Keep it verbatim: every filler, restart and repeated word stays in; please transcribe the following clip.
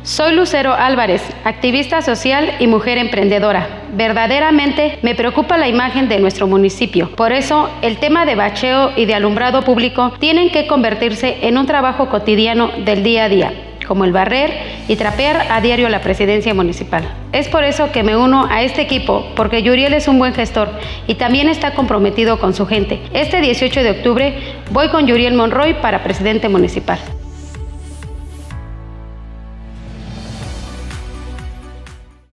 Soy Lucero Álvarez, activista social y mujer emprendedora. Verdaderamente me preocupa la imagen de nuestro municipio. Por eso, el tema de bacheo y de alumbrado público tienen que convertirse en un trabajo cotidiano del día a día, como el barrer y trapear a diario la presidencia municipal. Es por eso que me uno a este equipo, porque Yuriel es un buen gestor y también está comprometido con su gente. Este dieciocho de octubre voy con Yuriel Monroy para presidente municipal.